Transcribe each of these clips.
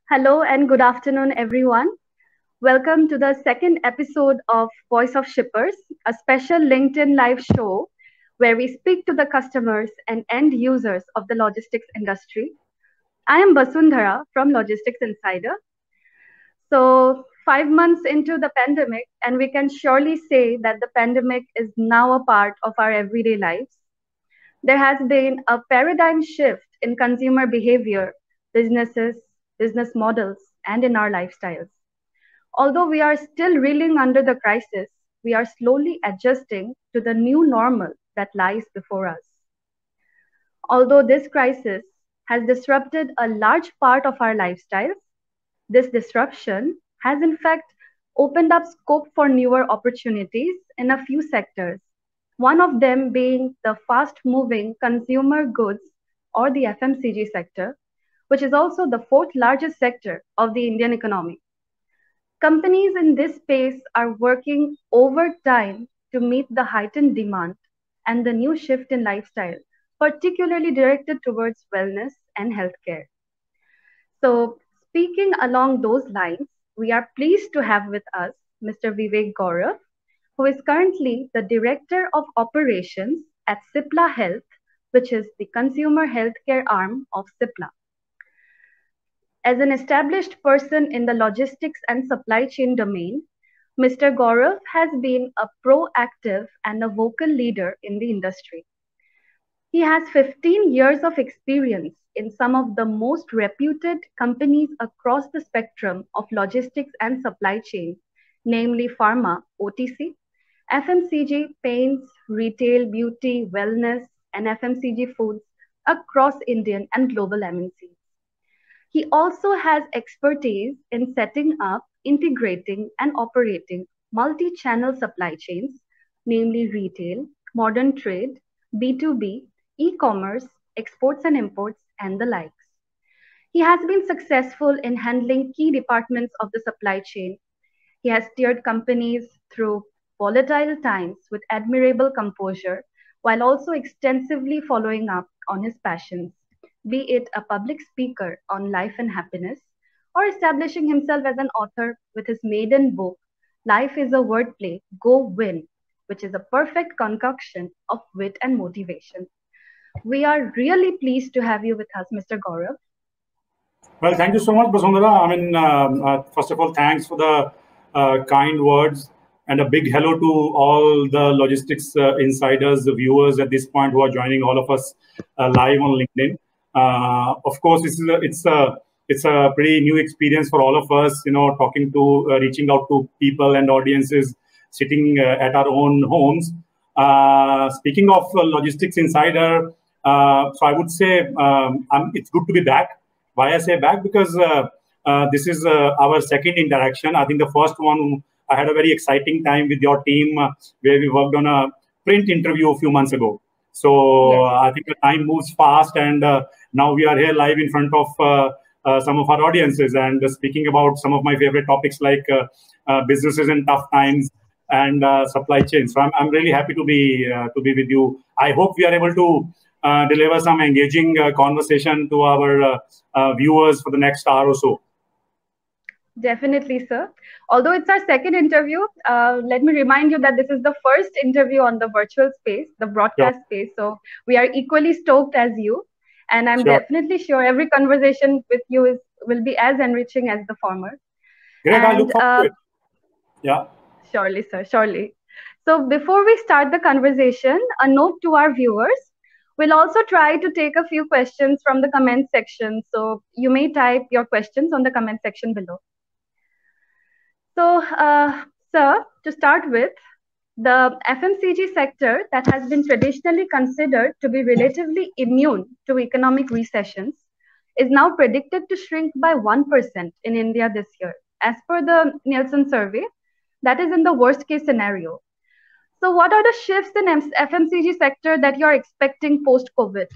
Hello and good afternoon, everyone. Welcome to the second episode of Voice of Shippers, a special LinkedIn live show where we speak to the customers and end users of the logistics industry. I am Basundhara from Logistics Insider. So, 5 months into the pandemic, and we can surely say that the pandemic is now a part of our everyday lives. There has been a paradigm shift in consumer behavior, businesses, business models, and in our lifestyles. Although we are still reeling under the crisis, we are slowly adjusting to the new normal that lies before us. Although this crisis has disrupted a large part of our lifestyles, this disruption has in fact opened up scope for newer opportunities in a few sectors. One of them being the fast moving consumer goods or the FMCG sector, which is also the fourth largest sector of the Indian economy. Companies in this space are working overtime to meet the heightened demand and the new shift in lifestyle, particularly directed towards wellness and healthcare. So, speaking along those lines, we are pleased to have with us Mr. Vivek Gaurav, who is currently the Director of Operations at Cipla Health, which is the consumer healthcare arm of Cipla. As an established person in the logistics and supply chain domain, Mr. Gaurav has been a proactive and a vocal leader in the industry. He has 15 years of experience in some of the most reputed companies across the spectrum of logistics and supply chain, namely pharma, OTC, FMCG, paints, retail, beauty, wellness, and FMCG foods across Indian and global MNCs. He also has expertise in setting up, integrating, and operating multi channel supply chains, namely retail, modern trade, B2B, e commerce, exports and imports, and the likes. He has been successful in handling key departments of the supply chain. He has steered companies through volatile times with admirable composure while also extensively following up on his passions, be it a public speaker on life and happiness or establishing himself as an author with his maiden book, Life is a Wordplay, Go Win, which is a perfect concoction of wit and motivation. We are really pleased to have you with us, Mr. Gaurav. Well, thank you so much, Basundhara. First of all, thanks for the kind words and a big hello to all the logistics insiders, the viewers at this point who are joining all of us live on LinkedIn. Of course, it's a pretty new experience for all of us. Talking to reaching out to people and audiences sitting at our own homes. Speaking of logistics insider, so I would say it's good to be back. Why I say back? Because this is our second interaction. I think the first one, I had a very exciting time with your team where we worked on a print interview a few months ago. So I think the time moves fast, and now we are here live in front of some of our audiences and speaking about some of my favorite topics like businesses in tough times and supply chain. So I'm really happy to be with you. I hope we are able to deliver some engaging conversation to our viewers for the next hour or so. Definitely, sir. Although it's our second interview, let me remind you that this is the first interview on the virtual space, the broadcast space. So we are equally stoked as you. And I'm definitely sure every conversation with you will be as enriching as the former. Great, I look forward to it. Yeah. Surely, sir, surely. So before we start the conversation, a note to our viewers. We'll also try to take a few questions from the comment section. So you may type your questions on the comment section below. So, sir, to start with, the FMCG sector that has been traditionally considered to be relatively immune to economic recessions is now predicted to shrink by 1% in India this year, as per the Nielsen survey. That is in the worst case scenario. So what are the shifts in FMCG sector that you're expecting post-COVID?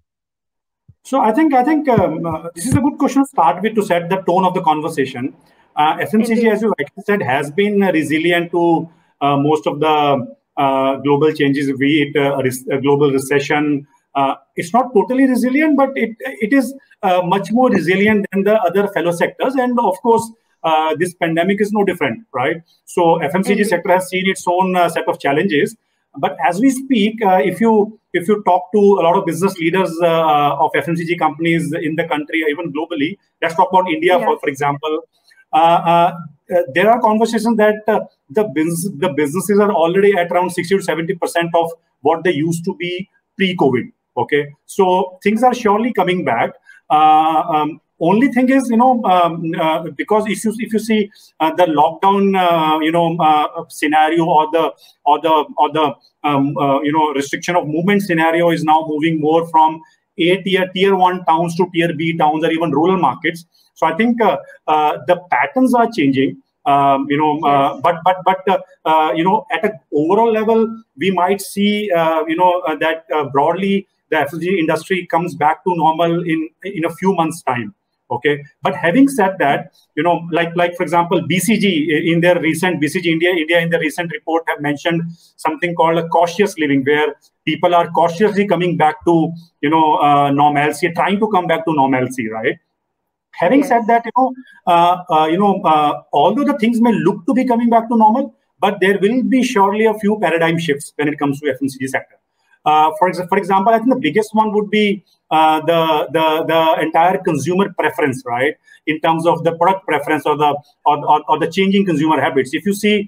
So I think this is a good question to start with to set the tone of the conversation. FMCG, as you rightly said, has been resilient to most of the global changes, be it a global recession, It's not totally resilient, but it is much more resilient than the other fellow sectors. And of course, this pandemic is no different, right? So FMCG sector has seen its own set of challenges. But as we speak, if you talk to a lot of business leaders of FMCG companies in the country, even globally, let's talk about India, for example. There are conversations that the businesses are already at around 60 to 70% of what they used to be pre-COVID. Okay, so things are surely coming back. Only thing is, because if you see the lockdown, scenario or the restriction of movement scenario is now moving more from tier 1 towns to tier B towns or even rural markets. So I think the patterns are changing. But at an overall level, we might see that broadly the FMCG industry comes back to normal in a few months' time. Okay, but having said that, like for example, BCG in their recent India in the recent report have mentioned something called a cautious living, where people are cautiously coming back to normalcy, trying to come back to normalcy, right? Having said that, although the things may look to be coming back to normal, but there will be surely a few paradigm shifts when it comes to FMCG sector. For example, I think the biggest one would be the entire consumer preference, right? In terms of the product preference or the changing consumer habits. If you see,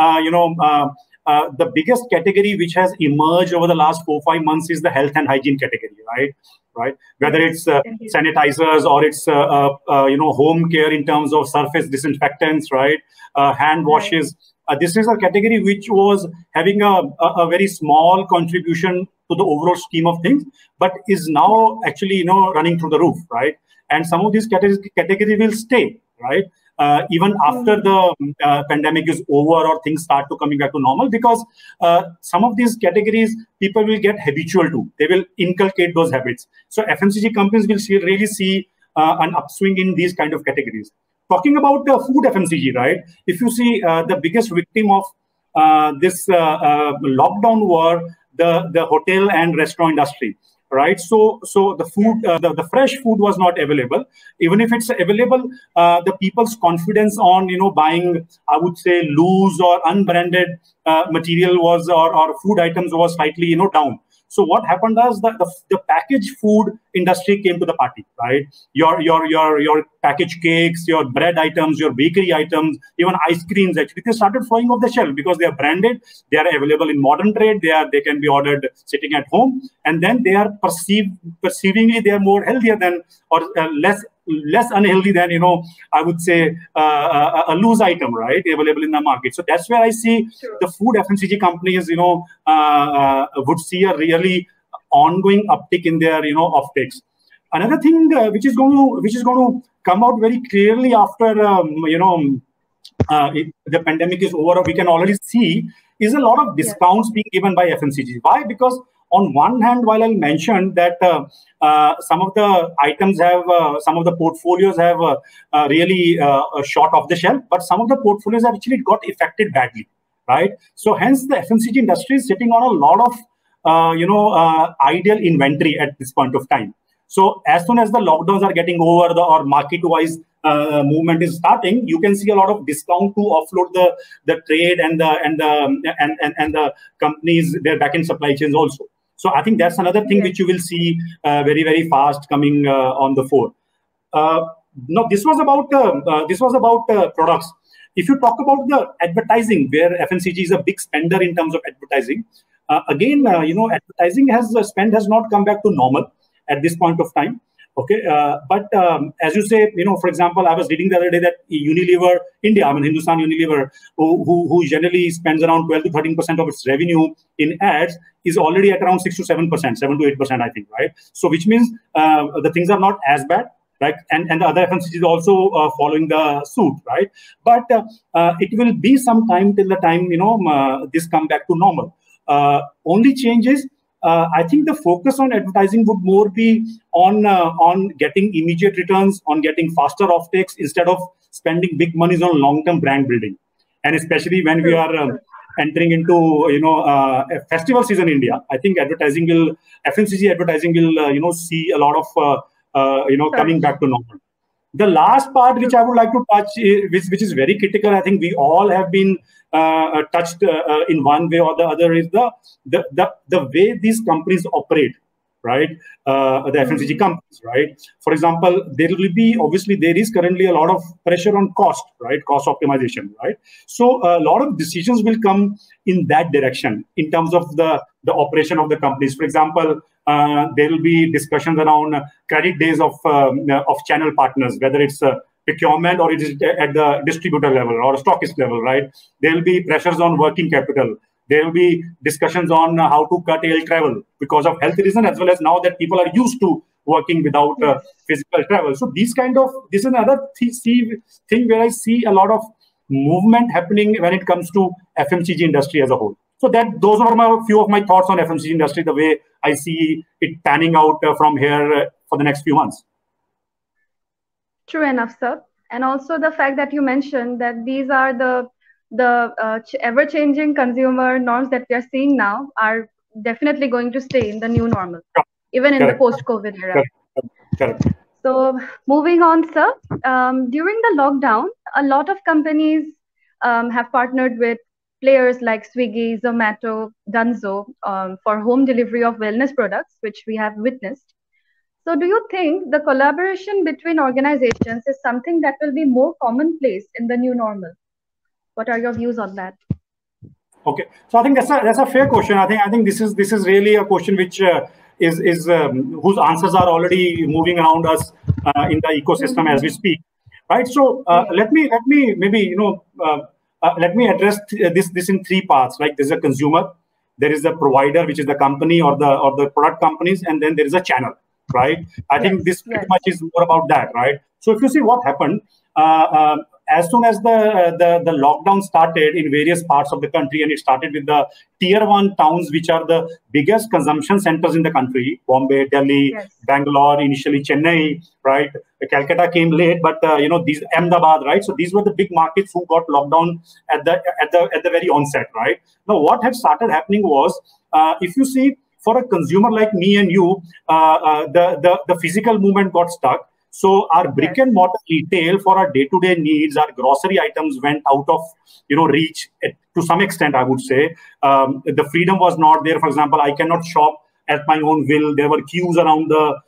the biggest category which has emerged over the last 4-5 months is the health and hygiene category, right? Whether it's sanitizers or it's home care in terms of surface disinfectants, right? Hand washes. This is a category which was having a very small contribution to the overall scheme of things, but is now actually running through the roof, right? And some of these categories will stay, right? Even after the pandemic is over or things start to coming back to normal, because some of these categories people will get habitual to. They will inculcate those habits. So FMCG companies will really see an upswing in these kind of categories. Talking about the food FMCG, right? If you see the biggest victim of this lockdown were the hotel and restaurant industry, right? So the food, the fresh food was not available. Even if it's available, the people's confidence on buying, I would say, loose or unbranded material was or food items was slightly down. So what happened is that the packaged food industry came to the party, right? Your packaged cakes, your bread items, your bakery items, even ice creams, actually, they started flowing off the shelf because they are branded, they are available in modern trade, they can be ordered sitting at home, and then they are perceivingly they are more healthier than or less unhealthy than I would say a loose item, right, available in the market. So that's where I see the food FMCG companies would see a really ongoing uptick in their offtakes. Another thing which is going to come out very clearly after the pandemic is over, we can already see is a lot of discounts being given by FMCG. Why? Because on one hand, while I mentioned that some of the items have, some of the portfolios have really shot off the shelf, but some of the portfolios have actually got affected badly, right? So hence the FMCG industry is sitting on a lot of ideal inventory at this point of time. So as soon as the lockdowns are getting over, or market-wise movement is starting, you can see a lot of discount to offload the trade and the companies, their back-end supply chains also. So I think that's another thing which you will see very, very fast coming on the fore. Now this was about products. If you talk about the advertising, where FMCG is a big spender in terms of advertising, again, advertising spend has not come back to normal at this point of time. Okay, but as you say, for example, I was reading the other day that Unilever India, Hindustan Unilever, who generally spends around 12 to 13% of its revenue in ads, is already at around 6 to 7%, 7 to 8%, I think, right? So which means the things are not as bad, right? And the other FMCG is also following the suit, right? But it will be some time till the time this come back to normal. Only changes. I think the focus on advertising would more be on getting immediate returns, on getting faster offtakes, instead of spending big monies on long-term brand building. And especially when we are entering into a festival season in India, I think FMCG advertising will see a lot of coming back to normal. The last part which I would like to touch, which is very critical, I think we all have been touched in one way or the other, is the way these companies operate, right? The FMCG companies, right? For example, there is currently a lot of pressure on cost, right? Cost optimization, right? So a lot of decisions will come in that direction in terms of the operation of the companies. For example, there will be discussions around credit days of channel partners, whether it's procurement or it is at the distributor level or stockist level, right? There will be pressures on working capital. There will be discussions on how to curtail travel because of health reasons, as well as now that people are used to working without physical travel. So this is another thing where I see a lot of movement happening when it comes to FMCG industry as a whole. So those are a few of my thoughts on FMCG industry, the way I see it panning out from here for the next few months. True enough, sir. And also the fact that you mentioned that these are the ever-changing consumer norms that we are seeing now are definitely going to stay in the new normal, even in the post-COVID era. Correct. So moving on, sir, during the lockdown, a lot of companies have partnered with players like Swiggy, Zomato, Dunzo for home delivery of wellness products, which we have witnessed. So do you think the collaboration between organizations is something that will be more commonplace in the new normal? What are your views on that? Okay, so I think that's a fair question. I think this is really a question which is whose answers are already moving around us in the ecosystem as we speak, right? So let me maybe let me address this in three parts. Like there's a consumer, there is a provider, which is the company or the product companies, and then there is a channel, right? I think this pretty much is more about that, right? So if you see what happened, as soon as the lockdown started in various parts of the country, and it started with the tier 1 towns, which are the biggest consumption centers in the country: Bombay, Delhi, Bangalore, initially Chennai, right? Calcutta came late, but these Ahmedabad, right? So these were the big markets who got locked down at the very onset, right? Now what had started happening was, if you see, for a consumer like me and you, the physical movement got stuck. So our brick and mortar retail for our day-to-day needs, our grocery items went out of reach to some extent, I would say. The freedom was not there. For example, I cannot shop at my own will. There were queues around the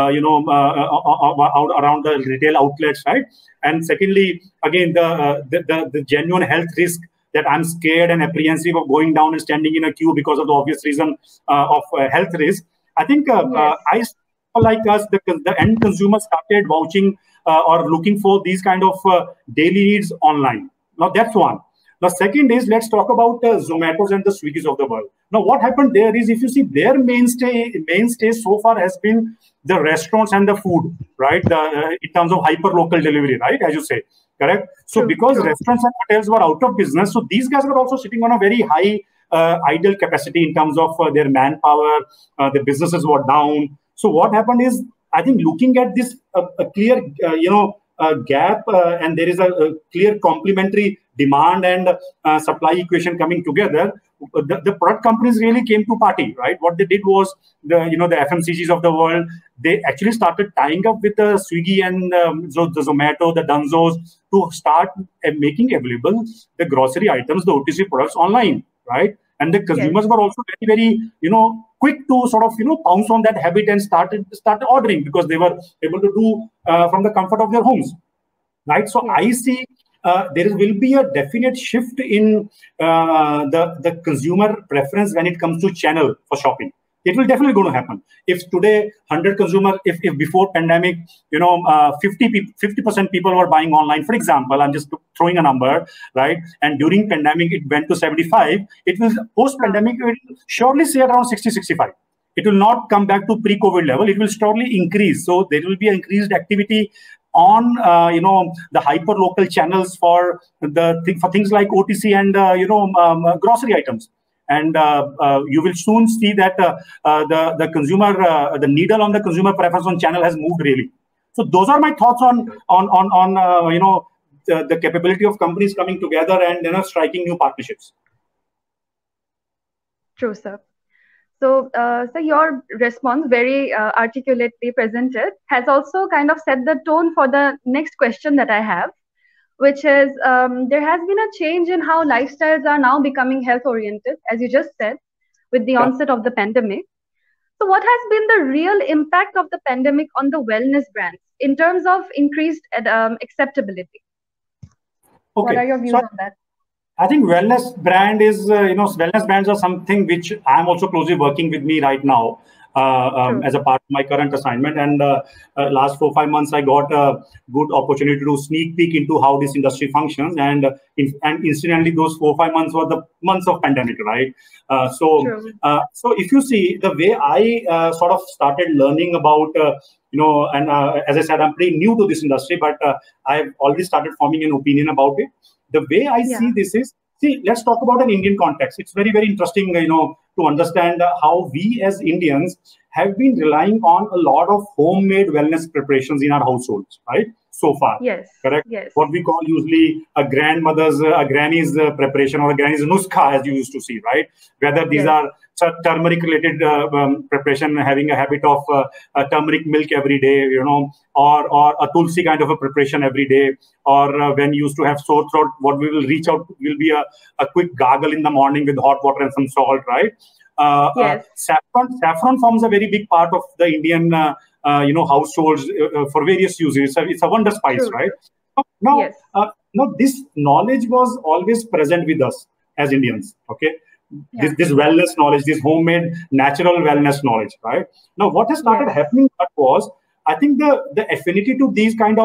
around the retail outlets, right? And secondly, again, the genuine health risk that I'm scared and apprehensive of going down and standing in a queue because of the obvious reason of health risk. I think like us, the end consumer started vouching or looking for these kind of daily needs online. Now that's one. The second is, let's talk about Zomatos and the Swiggies of the world. Now what happened there is, if you see, their mainstay so far has been the restaurants and the food, right? In terms of hyper local delivery, right? As you say, correct? So because restaurants and hotels were out of business, so these guys were also sitting on a very high idle capacity in terms of their manpower. The businesses were down. So what happened is, I think, looking at this a clear gap, and there is a clear complementary demand and supply equation coming together, the product companies really came to party, right? What they did was, the FMCGs of the world, they actually started tying up with the Swiggy and the Zomato, the Dunzos, to start making available the grocery items, the OTC products online, right? And the consumers were also very, very, quick to sort of, pounce on that habit and started ordering, because they were able to do from the comfort of their homes, right? So I see there will be a definite shift in the consumer preference when it comes to channel for shopping. It will definitely going to happen. If today 100 consumers, if before pandemic, 50% people were buying online, for example, I'm just throwing a number, right? And during pandemic, it went to 75. It will, post-pandemic, it will surely say around 60, 65. It will not come back to pre-COVID level. It will surely increase. So there will be increased activity on the hyper local channels for things like OTC and grocery items. And you will soon see that the consumer, the needle on the consumer preference on channel has moved really. So those are my thoughts on the capability of companies coming together and striking new partnerships. True, sir. So your response, very articulately presented, has also kind of set the tone for the next question that I have, which is there has been a change in how lifestyles are now becoming health oriented, as you just said, with the Yeah. onset of the pandemic. So, what has been the real impact of the pandemic on the wellness brands in terms of increased acceptability? What are Okay. your So views on that? I think wellness brand is, wellness brands are something which I'm also closely working with me right now True. as a part of my current assignment. And last 4 5 months, I got a good opportunity to sneak peek into how this industry functions. And incidentally, those 4 5 months were the months of pandemic, right? True. So if you see the way I sort of started learning about, and as I said, I'm pretty new to this industry, but I've already started forming an opinion about it. The way I Yeah. see this is, see, let's talk about an Indian context. It's very, very interesting, to understand how we as Indians have been relying on a lot of homemade wellness preparations in our households, right? So far, Yes. correct? Yes. What we call usually a granny's preparation or a granny's nuskha, as you used to see, right? Whether these Yes. are turmeric related preparation, having a habit of turmeric milk every day, or a tulsi kind of a preparation every day, or when you used to have sore throat, what we will reach out will be a quick gargle in the morning with hot water and some salt, right? Yes. Saffron forms a very big part of the Indian, households for various uses. It's a wonder spice, True. right? True. Now, Yes. this knowledge was always present with us as Indians. Okay, this Yeah. this wellness knowledge, this homemade natural wellness knowledge, right? Now, what has started Yes. happening was, I think the affinity to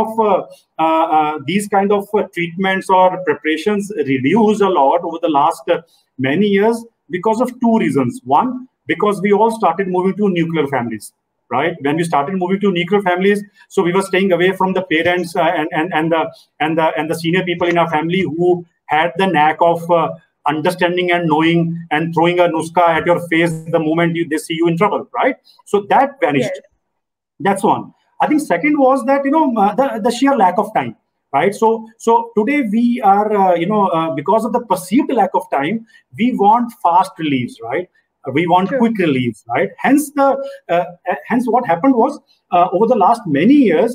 these kind of treatments or preparations reduced a lot over the last many years because of two reasons. One, because we all started moving to nuclear families, right? When we started moving to nuclear families, so we were staying away from the parents and the senior people in our family who had the knack of understanding and knowing and throwing a nuska at your face the moment they see you in trouble, right? So that vanished. Yes. That's one. I think second was that, the sheer lack of time, right? So today we are, because of the perceived lack of time, we want fast reliefs, right? We want True. quick reliefs, right? Hence what happened was, over the last many years,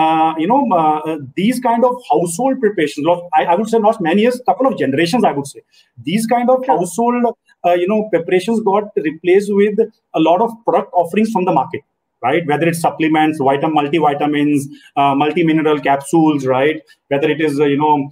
these kind of household preparations, I would say not many years, couple of generations, I would say, these kind of True. household, preparations got replaced with a lot of product offerings from the market, right? Whether it's supplements, multivitamins, multi-mineral capsules, right? Whether it is,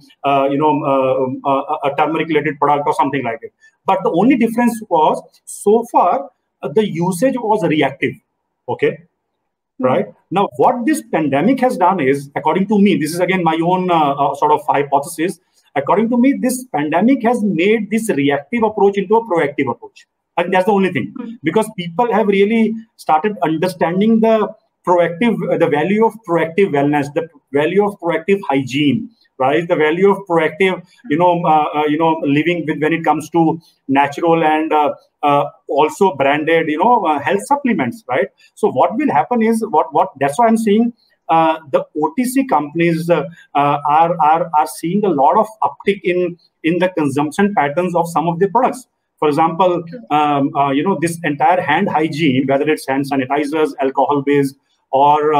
a turmeric-related product or something like it. But the only difference was, so far, the usage was reactive. Okay, right? Now, what this pandemic has done is, according to me, this is again my own sort of hypothesis. According to me, this pandemic has made this reactive approach into a proactive approach. I think that's the only thing, because people have really started understanding the value of proactive wellness, the value of proactive hygiene, right? The value of proactive, living with when it comes to natural and also branded, health supplements, right? So what will happen is, what that's why I'm saying. The OTC companies are seeing a lot of uptick in the consumption patterns of some of the products. For example, this entire hand hygiene, whether it's hand sanitizers, alcohol-based, or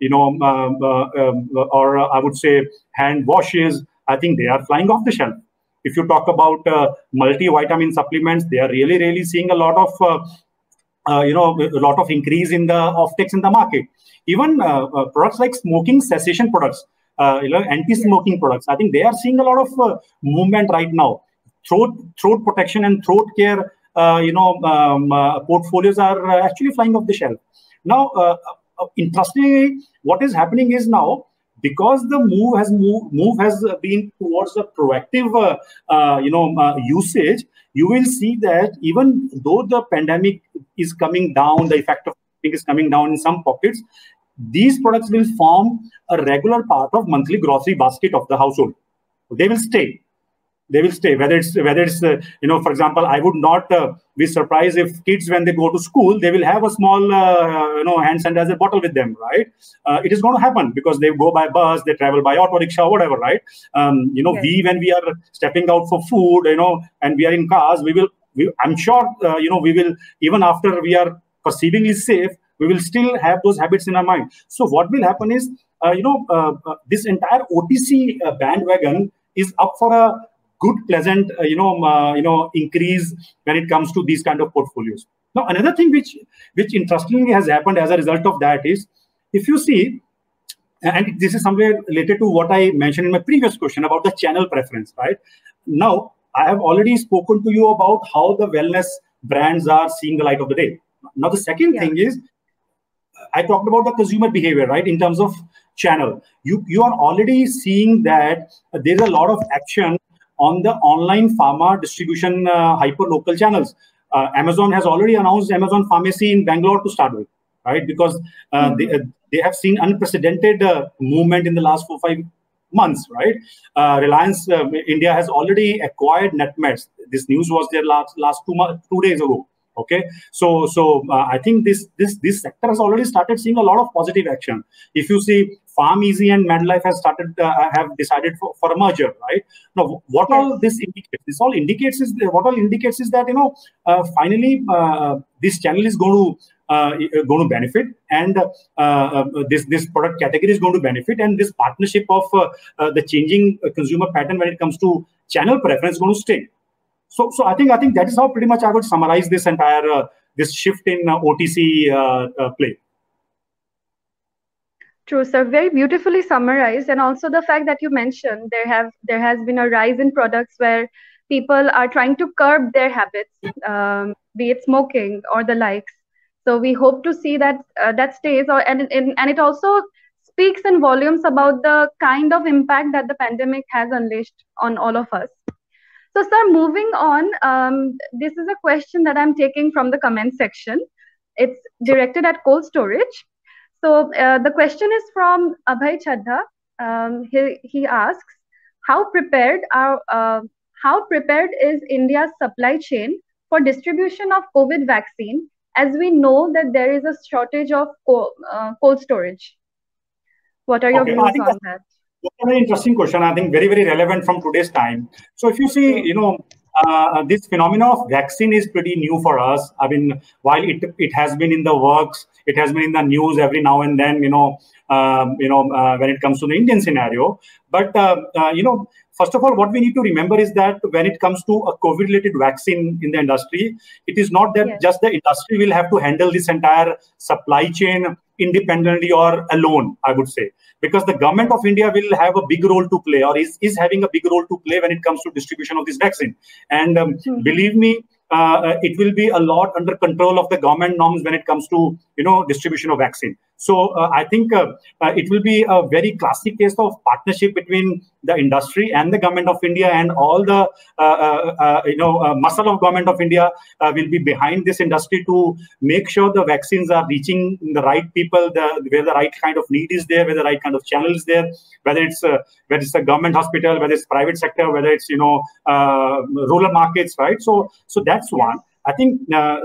I would say hand washes, I think they are flying off the shelf. If you talk about multivitamin supplements, they are really, really seeing a lot of a lot of increase in the offtakes in the market. Even products like smoking cessation products, anti-smoking products, I think they are seeing a lot of movement right now. Throat protection and throat care, portfolios are actually flying off the shelf. Now, interestingly, what is happening is now, because the move has been towards a proactive, usage. You will see that even though the pandemic is coming down, the effect of it is coming down in some pockets, these products will form a regular part of monthly grocery basket of the household. They will stay. Whether it's for example, I would not be surprised if kids, when they go to school, they will have a small hand sanitizer bottle with them, right? It is going to happen because they go by bus, they travel by auto rickshaw, whatever, right? Yes. When we are stepping out for food, and we are in cars, we will I'm sure, we will, even after we are perceivingly safe, we will still have those habits in our mind. So what will happen is, this entire OTC bandwagon is up for a good, pleasant, increase when it comes to these kind of portfolios. Now, another thing which interestingly has happened as a result of that is, if you see, and this is somewhere related to what I mentioned in my previous question about the channel preference, right? Now, I have already spoken to you about how the wellness brands are seeing the light of the day. Now, the second thing is, I talked about the consumer behavior, right? In terms of channel, you are already seeing that there is a lot of action on the online pharma distribution hyper local channels. Amazon has already announced Amazon Pharmacy in Bangalore to start with, right? Because they have seen unprecedented movement in the last 4-5 months, right? Reliance India has already acquired NetMeds. This news was there last 2 days ago. Okay, so I think this sector has already started seeing a lot of positive action. If you see, PharmEasy and MedLife have decided for a merger, right? Now, what all this indicates? This all indicates is that finally this channel is going to benefit, and this product category is going to benefit, and this partnership of the changing consumer pattern when it comes to channel preference is going to stay. So I think that is how pretty much I would summarize this entire this shift in OTC play. True, sir. Very beautifully summarized, and also the fact that you mentioned there has been a rise in products where people are trying to curb their habits, be it smoking or the likes. So we hope to see that that stays, and it also speaks in volumes about the kind of impact that the pandemic has unleashed on all of us. So, sir, moving on, this is a question that I'm taking from the comment section. It's directed at cold storage. So the question is from Abhay Chadha. He asks, how prepared is India's supply chain for distribution of COVID vaccine, as we know that there is a shortage of cold storage? What are your views on that? That's a very interesting question. I think very, very relevant from today's time. So if you see, this phenomenon of vaccine is pretty new for us. I mean, while it has been in the works, it has been in the news every now and then, when it comes to the Indian scenario. But, first of all, what we need to remember is that when it comes to a COVID-related vaccine in the industry, it is not that just the industry will have to handle this entire supply chain independently or alone, I would say, because the government of India will have a big role to play, or is having a big role to play when it comes to distribution of this vaccine. And believe me, it will be a lot under control of the government norms when it comes to distribution of vaccine. So I think it will be a very classic case of partnership between the industry and the government of India, and all the muscle of government of India will be behind this industry to make sure the vaccines are reaching the right people, where the right kind of need is there, where the right kind of channel is there, whether it's a government hospital, whether it's private sector, whether it's rural markets, right? So that's one. I think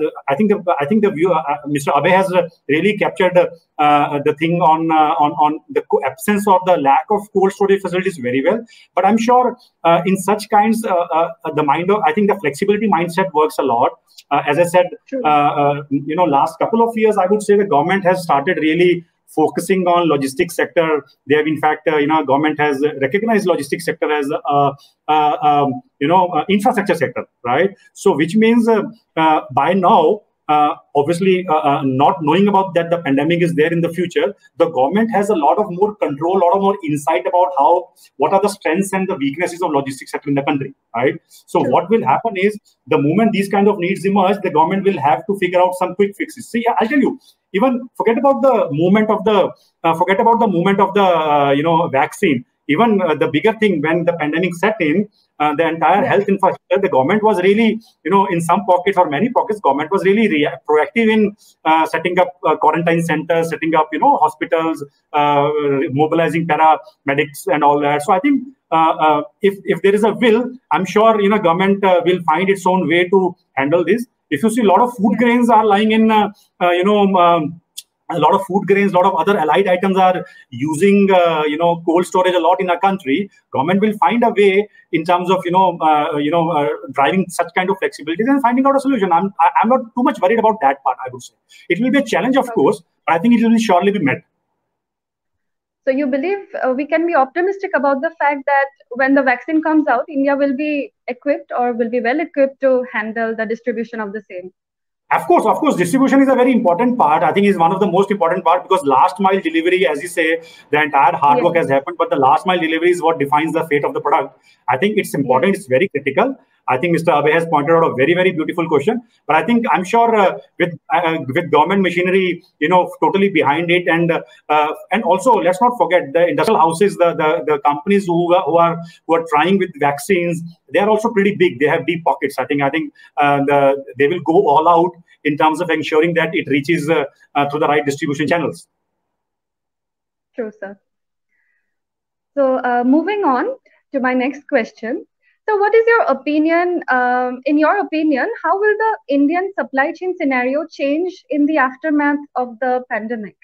the view, Mr. Abhay has really captured the thing on the absence or the lack of cold storage facilities very well. But I'm sure in such kinds, I think the flexibility mindset works a lot. As I said, last couple of years, I would say the government has started really focusing on logistics sector. They have, in fact, government has recognized logistics sector as infrastructure sector, right? So which means by now, obviously, not knowing about that the pandemic is there in the future, the government has a lot of more control, a lot of more insight about what are the strengths and the weaknesses of logistics sector in the country, right? So what will happen is, the moment these kind of needs emerge, the government will have to figure out some quick fixes. See, I'll tell you, even forget about the movement of the vaccine. Even the bigger thing, when the pandemic set in, the entire health infrastructure, the government was really, in some pockets or many pockets, government was really proactive in setting up quarantine centers, setting up, hospitals, mobilizing paramedics and all that. So I think if there is a will, I'm sure, government will find its own way to handle this. If you see, a lot of food grains are lying in, a lot of food grains, a lot of other allied items are using, cold storage a lot in our country. Government will find a way in terms of, driving such kind of flexibility and finding out a solution. I'm not too much worried about that part, I would say. It will be a challenge, of course, but I think it will surely be met. So you believe we can be optimistic about the fact that when the vaccine comes out, India will be equipped or will be well equipped to handle the distribution of the same? Of course, distribution is a very important part. I think is one of the most important part, because last mile delivery, as you say, the entire hard work has happened, but the last mile delivery is what defines the fate of the product. I think it's important. It's very critical. I think Mr. Abhay has pointed out a very, very beautiful question. But I think I'm sure with government machinery, totally behind it, and also let's not forget the industrial houses, the companies who are trying with vaccines. They are also pretty big. They have deep pockets. I think they will go all out in terms of ensuring that it reaches through the right distribution channels. True, sir. So moving on to my next question. So what is your opinion, in your opinion, how will the Indian supply chain scenario change in the aftermath of the pandemic?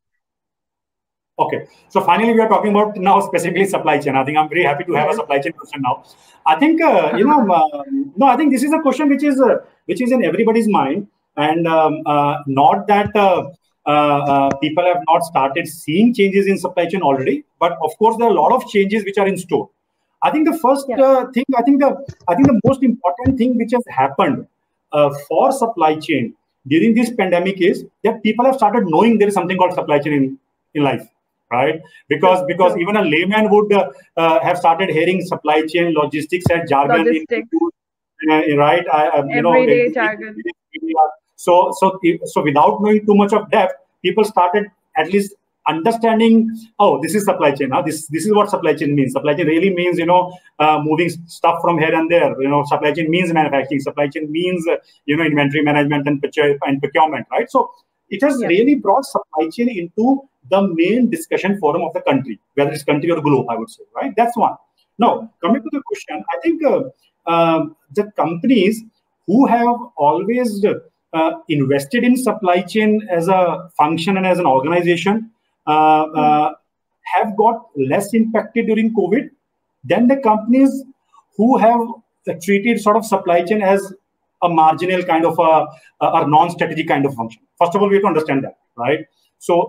Okay, so finally we are talking about now specifically supply chain. I think I'm very happy to have a supply chain question now. I think, no, I think this is a question which is in everybody's mind, and not that people have not started seeing changes in supply chain already, but of course there are a lot of changes which are in store. I think the first thing, I think the most important thing which has happened for supply chain during this pandemic is that people have started knowing there is something called supply chain in life, right? Because even a layman would have started hearing supply chain logistics as jargon, right? Everyday jargon. So without knowing too much of depth, people started at least understanding, oh, this is supply chain. This is what supply chain means. Supply chain really means, moving stuff from here and there. Supply chain means manufacturing. Supply chain means, inventory management and procurement, right? So it has really brought supply chain into the main discussion forum of the country, whether it's country or globe, I would say, right? That's one. Now, coming to the question, I think the companies who have always invested in supply chain as a function and as an organization have got less impacted during COVID than the companies who have treated sort of supply chain as a marginal kind of a non-strategic kind of function. First of all, we have to understand that, right? So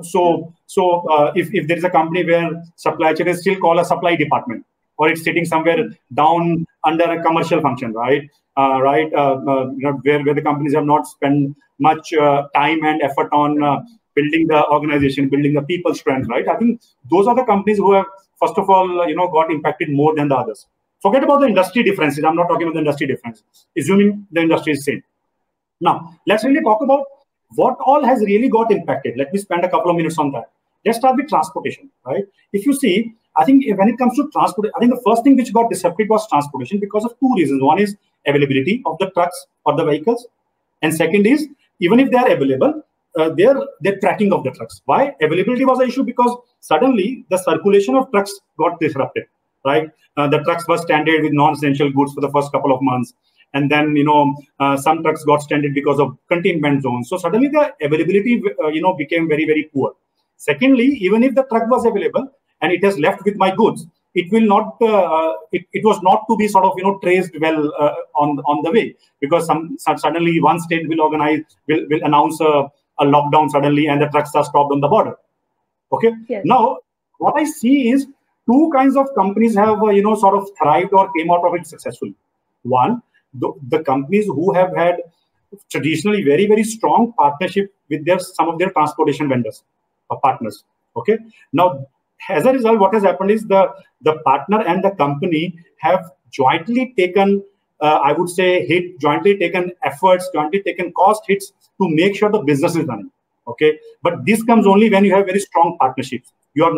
if there is a company where supply chain is still called a supply department, or it's sitting somewhere down under a commercial function, right? Where the companies have not spent much time and effort on building the organization, building the people strength, right? I think those are the companies who have, first of all, got impacted more than the others. Forget about the industry differences. I'm not talking about the industry differences, assuming the industry is same. Now, let's really talk about what all has really got impacted. Let me spend a couple of minutes on that. Let's start with transportation, right? If you see, I think when it comes to transport, I think the first thing which got disrupted was transportation because of two reasons. One is availability of the trucks or the vehicles. And second is, even if they are available, their tracking of the trucks. Why? Availability was an issue because suddenly the circulation of trucks got disrupted, right? The trucks were stranded with non-essential goods for the first couple of months. And then, some trucks got stranded because of containment zones. So suddenly the availability, became very, very poor. Secondly, even if the truck was available and it has left with my goods, it will not, it was not to be sort of, traced well on the way, because suddenly one state will announce a lockdown suddenly and the trucks are stopped on the border. Okay. Yes. Now, what I see is two kinds of companies have, sort of thrived or came out of it successfully. One, the companies who have had traditionally very, very strong partnership with some of their transportation vendors or partners. Okay. Now, as a result, what has happened is the partner and the company have jointly taken, I would say, jointly taken efforts, jointly taken cost hits to make sure the business is running. Okay. But this comes only when you have very strong partnerships. You're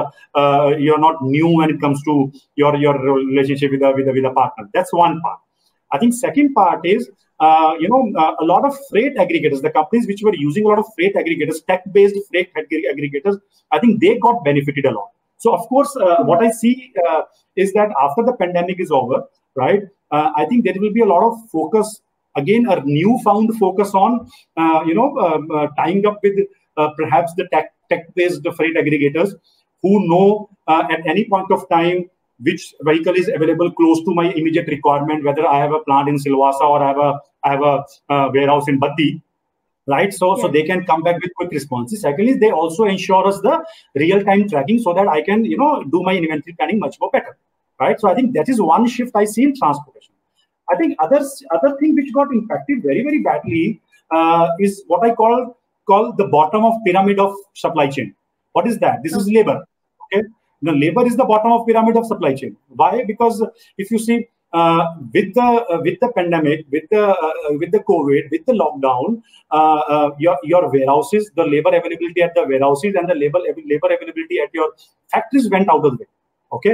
not new when it comes to your relationship with a partner. That's one part. I think second part is, a lot of freight aggregators, the companies which were using a lot of freight aggregators, tech-based freight aggregators, I think they got benefited a lot. So, of course, what I see is that after the pandemic is over, right, I think there will be a lot of focus, again, a newfound focus on, tying up with perhaps the tech-based freight aggregators who know at any point of time which vehicle is available close to my immediate requirement, whether I have a plant in Silvassa or I have a warehouse in Baddi, right? So they can come back with quick responses. Secondly, they also ensure us the real-time tracking so that I can, do my inventory planning much more better, right? So I think that is one shift I see in transportation. I think other thing which got impacted very, very badly is what I call the bottom of pyramid of supply chain. What is that? This is labor. Okay, the labor is the bottom of pyramid of supply chain. Why? Because if you see with the pandemic, with the COVID, with the lockdown, your warehouses, the labor availability at the warehouses and the labor availability at your factories went out of the way. Okay,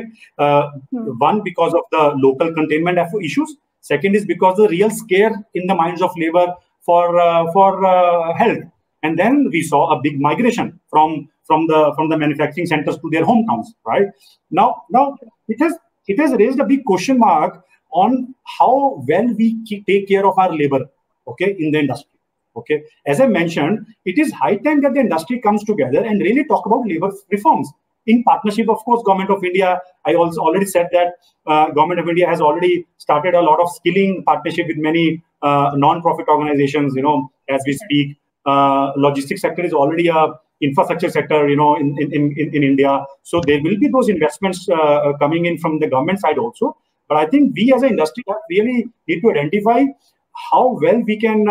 one because of the local containment issues. Second is because the real scare in the minds of labor for health. And then we saw a big migration from the manufacturing centers to their hometowns. Right now it has raised a big question mark on how well we take care of our labor. Okay, in the industry. Okay, as I mentioned, it is high time that the industry comes together and really talk about labor reforms in partnership. Of course, Government of India. I also already said that Government of India has already started a lot of skilling partnership with many non-profit organizations. As we speak. Logistics sector is already a infrastructure sector, in India. So there will be those investments coming in from the government side also. But I think we as an industry really need to identify how well we can,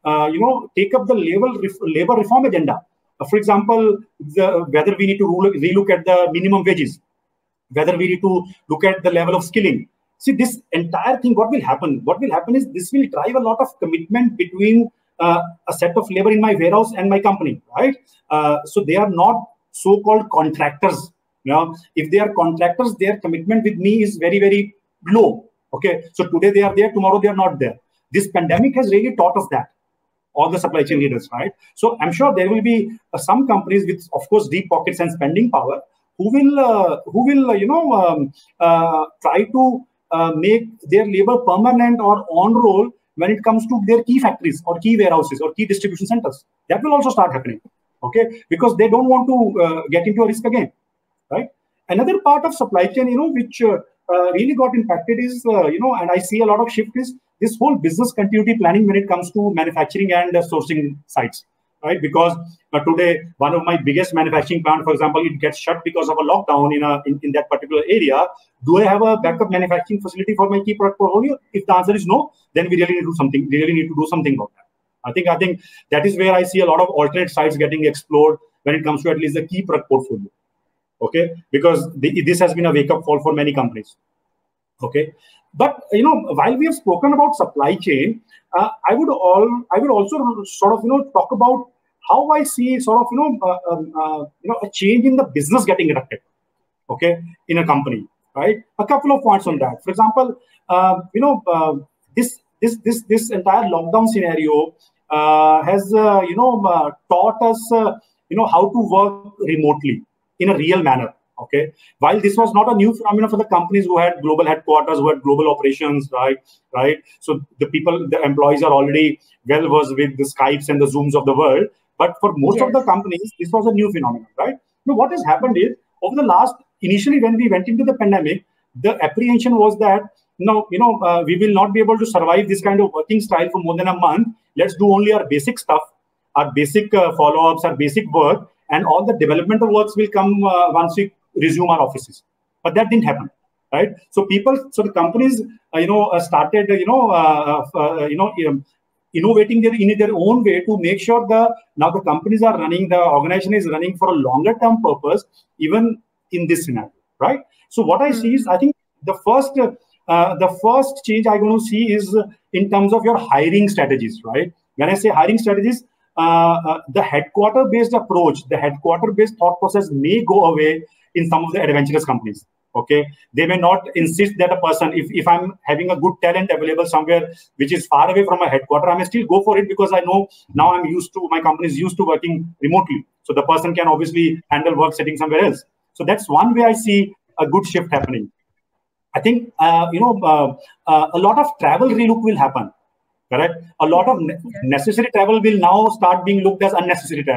take up the labor reform agenda. For example, whether we need to relook at the minimum wages, whether we need to look at the level of skilling. See, this entire thing, what will happen? What will happen is this will drive a lot of commitment between a set of labor in my warehouse and my company, right? So they are not so-called contractors. If they are contractors, their commitment with me is very, very low. Okay, so today they are there, tomorrow they are not there. This pandemic has really taught us that, all the supply chain leaders, right? So I'm sure there will be some companies with, of course, deep pockets and spending power who will try to make their labor permanent or on roll when it comes to their key factories or key warehouses or key distribution centers. That will also start happening, okay? Because they don't want to get into a risk again, right? Another part of supply chain, which really got impacted is, and I see a lot of shift is this whole business continuity planning when it comes to manufacturing and sourcing sites, right? Because today, one of my biggest manufacturing plant, for example, it gets shut because of a lockdown in that particular area. Do I have a backup manufacturing facility for my key product portfolio? If the answer is no, then we really need to do something. We really need to do something about that. I think that is where I see a lot of alternate sites getting explored when it comes to at least the key product portfolio. Okay, because this has been a wake-up call for many companies. Okay, but while we have spoken about supply chain, I would also sort of talk about how I see sort of a change in the business getting adapted. Okay, in a company, right? A couple of points on that. For example, this entire lockdown scenario has taught us how to work remotely in a real manner. Okay, while this was not a new phenomenon for the companies who had global headquarters, who had global operations, right? So the employees are already well versed with the Skypes and the Zooms of the world. But for most of the companies, this was a new phenomenon, right? Now, what has happened is over the initially when we went into the pandemic, the apprehension was that we will not be able to survive this kind of working style for more than a month. Let's do only our basic stuff, our basic follow-ups, our basic work, and all the developmental works will come once we resume our offices. But that didn't happen, right? So the companies, started, innovating in their own way to make sure now the companies are running, the organization is running for a longer term purpose, even in this scenario, right? So what I see is, I think the first change I'm going to see is in terms of your hiring strategies, right? When I say hiring strategies, the headquarter-based approach, the headquarter-based thought process may go away in some of the adventurous companies. Okay, they may not insist that a person, if I'm having a good talent available somewhere which is far away from my headquarter, I may still go for it because I know now my company is used to working remotely. So the person can obviously handle work sitting somewhere else. So that's one way I see a good shift happening. I think a lot of travel relook will happen. Correct. A lot of necessary travel will now start being looked as unnecessary travel.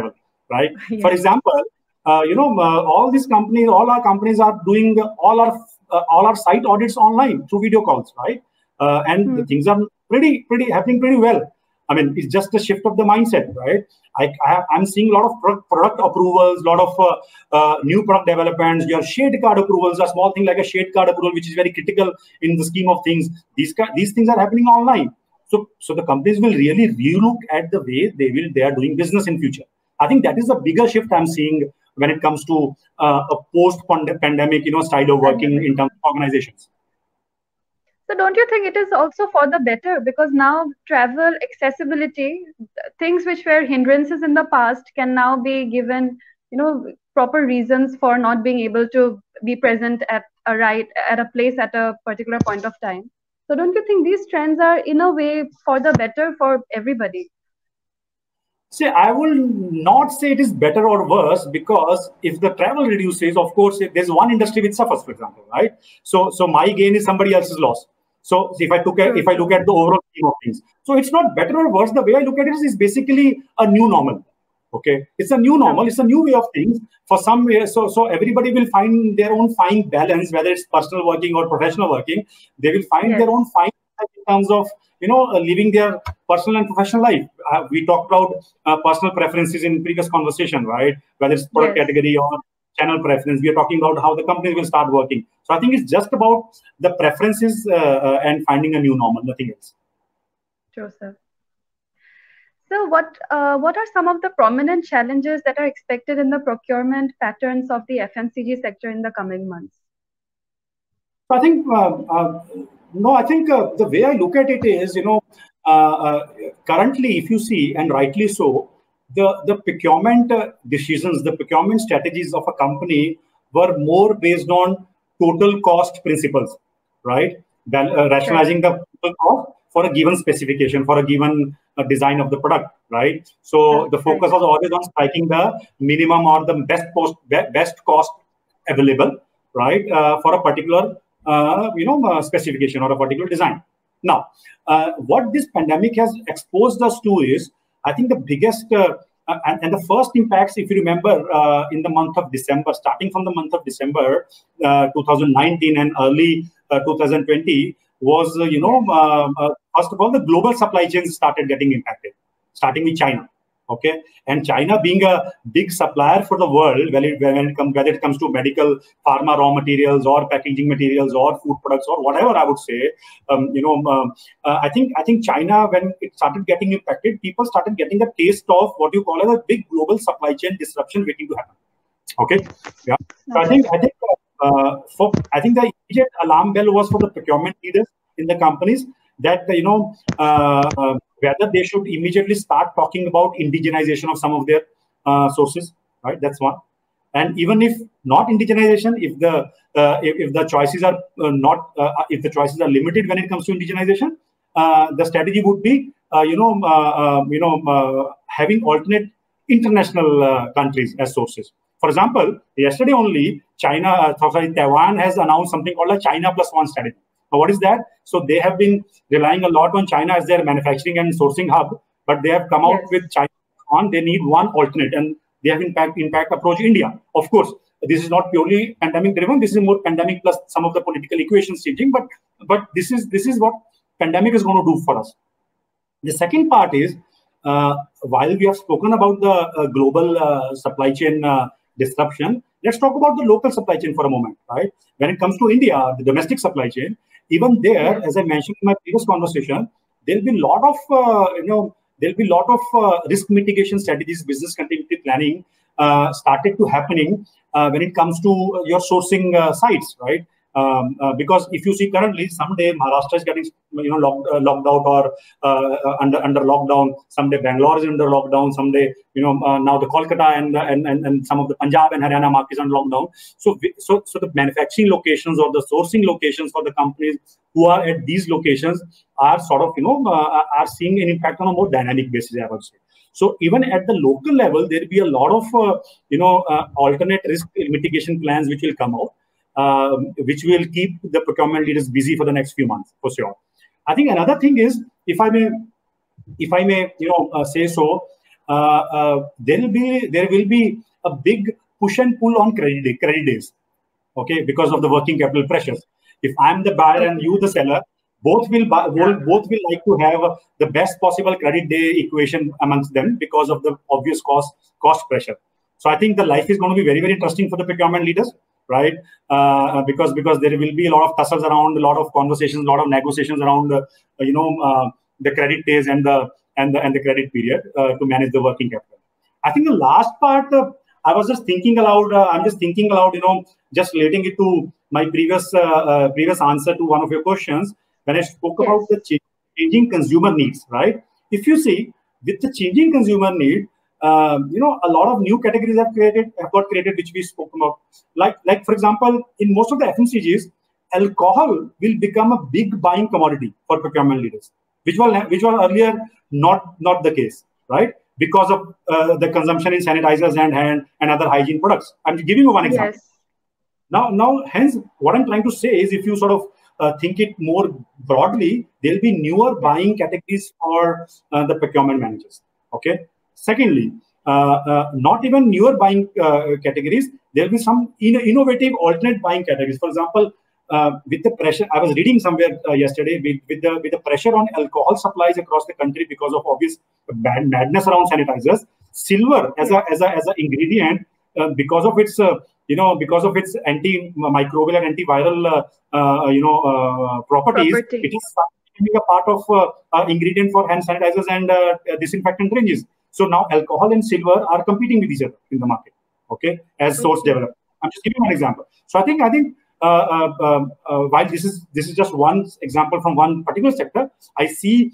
right? Yes. For example, all these companies, all our companies are doing all our site audits online through video calls, right? And the things are pretty happening pretty well. I mean, it's just a shift of the mindset, right? I'm seeing a lot of product approvals, a lot of new product developments. Your shade card approvals, a small thing like a shade card approval, which is very critical in the scheme of things. These things are happening online. So the companies will really relook at the way they are doing business in future. I think that is a bigger shift I'm seeing when it comes to a post-pandemic, style of working in terms of organizations. So don't you think it is also for the better? Because now travel accessibility, things which were hindrances in the past can now be given, proper reasons for not being able to be present at a place at a particular point of time. So don't you think these trends are in a way for the better for everybody? See, I will not say it is better or worse, because if the travel reduces, of course, there's one industry which suffers, for example, right? So my gain is somebody else's loss. So if I look at the overall scheme of things, so it's not better or worse. The way I look at it is basically a new normal. Okay, it's a new normal. It's a new way of things for some way. So everybody will find their own fine balance, whether it's personal working or professional working. They will find their own fine in terms of living their personal and professional life. We talked about personal preferences in previous conversation, right? Whether it's product category or channel preference, we are talking about how the companies will start working. So I think it's just about the preferences and finding a new normal, nothing else. Sure, sir. So what are some of the prominent challenges that are expected in the procurement patterns of the FMCG sector in the coming months? I think the way I look at it is, currently, if you see, and rightly so, the procurement decisions, the procurement strategies of a company were more based on total cost principles, right? Rationalizing the total cost for a given specification, for a given design of the product, right? So the focus was always on striking the minimum or the best cost available, right, for a particular specification or a particular design. Now, what this pandemic has exposed us to is, I think, the biggest and the first impacts, if you remember, in the month of December, starting from the month of December 2019 and early 2020, was, first of all, the global supply chains started getting impacted, starting with China. Okay, and China being a big supplier for the world, whether it comes to medical, pharma raw materials, or packaging materials, or food products, or whatever, I would say, I think China, when it started getting impacted, people started getting a taste of what you call as a big global supply chain disruption waiting to happen. Okay, yeah. So I think the immediate alarm bell was for the procurement leaders in the companies that whether they should immediately start talking about indigenization of some of their sources, right? That's one. And even if not indigenization, if the choices are if the choices are limited when it comes to indigenization, the strategy would be having alternate international countries as sources. For example, yesterday only, Taiwan has announced something called a China Plus One strategy. Now, what is that? So they have been relying a lot on China as their manufacturing and sourcing hub, but they have come out with China on. They need one alternate, and they have in fact approached India. Of course, this is not purely pandemic driven. This is more pandemic plus some of the political equations changing. But this is what pandemic is going to do for us. The second part is, while we have spoken about the global supply chain disruption, let's talk about the local supply chain for a moment, right? When it comes to India, the domestic supply chain, even there, as I mentioned in my previous conversation, there'll be a lot of risk mitigation strategies, business continuity planning started to happening when it comes to your sourcing sites, right? Because if you see currently, someday Maharashtra is getting locked out or under lockdown. Someday Bangalore is under lockdown. Someday now the Kolkata and some of the Punjab and Haryana markets are under lockdown. So the manufacturing locations or the sourcing locations for the companies who are at these locations are sort of are seeing an impact on a more dynamic basis, I would say. So even at the local level, there will be a lot of alternate risk mitigation plans which will come out. Which will keep the procurement leaders busy for the next few months, for sure. I think another thing is, if I may, say so, there will be a big push and pull on credit days, okay, because of the working capital pressures. If I'm the buyer and you the seller, both will buy, both will like to have the best possible credit day equation amongst them because of the obvious cost pressure. So I think the life is going to be very, very interesting for the procurement leaders, right? Because there will be a lot of tussles around, a lot of conversations, a lot of negotiations around the credit days and the credit period to manage the working capital. I think the last part, I was just thinking aloud. I'm just thinking aloud, just relating it to my previous answer to one of your questions when I spoke about the changing consumer needs, right? If you see, with the changing consumer need, a lot of new categories have got created, which we spoke about. Like for example, in most of the FMCGs, alcohol will become a big buying commodity for procurement leaders, which was earlier not the case, right? Because of the consumption in sanitizers and other hygiene products. I'm giving you one example. Now, hence, what I'm trying to say is, if you sort of think it more broadly, there'll be newer buying categories for the procurement managers. Okay. Secondly, not even newer buying categories. There'll be some innovative alternate buying categories. For example, with the pressure, I was reading somewhere yesterday, with the pressure on alcohol supplies across the country because of obvious madness around sanitizers, silver as a ingredient, because of its antimicrobial and antiviral properties, it is becoming a part of ingredient for hand sanitizers and disinfectant ranges. So now alcohol and silver are competing with each other in the market, okay, as source development. I'm just giving one example. So I think while this is just one example from one particular sector, I see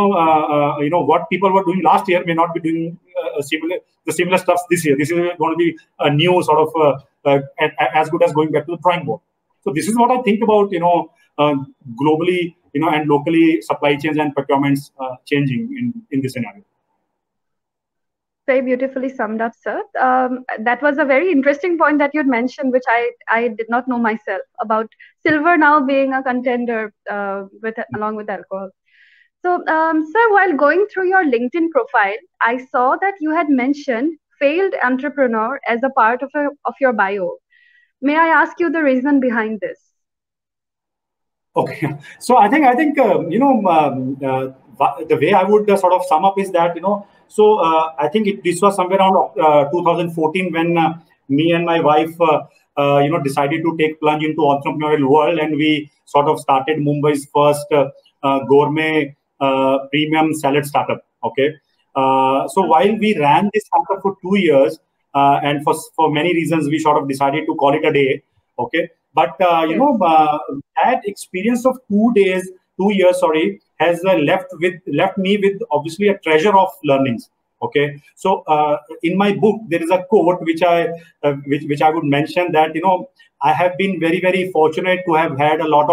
what people were doing last year may not be doing similar stuff this year. This is going to be a new sort of as good as going back to the drawing board. So this is what I think about globally and locally supply chains and procurements changing in this scenario. Very beautifully summed up, sir. That was a very interesting point that you'd mentioned, which I did not know myself, about silver now being a contender along with alcohol. So, sir, while going through your LinkedIn profile, I saw that you had mentioned failed entrepreneur as a part of your bio. May I ask you the reason behind this? Okay, so I think the way I would sort of sum up is that so I think this was somewhere around 2014 when me and my wife decided to take plunge into entrepreneurial world, and we sort of started Mumbai's first gourmet premium salad startup. Okay, so while we ran this startup for 2 years, and for many reasons we sort of decided to call it a day. Okay, but that experience of 2 years, has left me with obviously a treasure of learnings. Okay, so in my book there is a quote which I would mention, that I have been very, very fortunate to have had a lot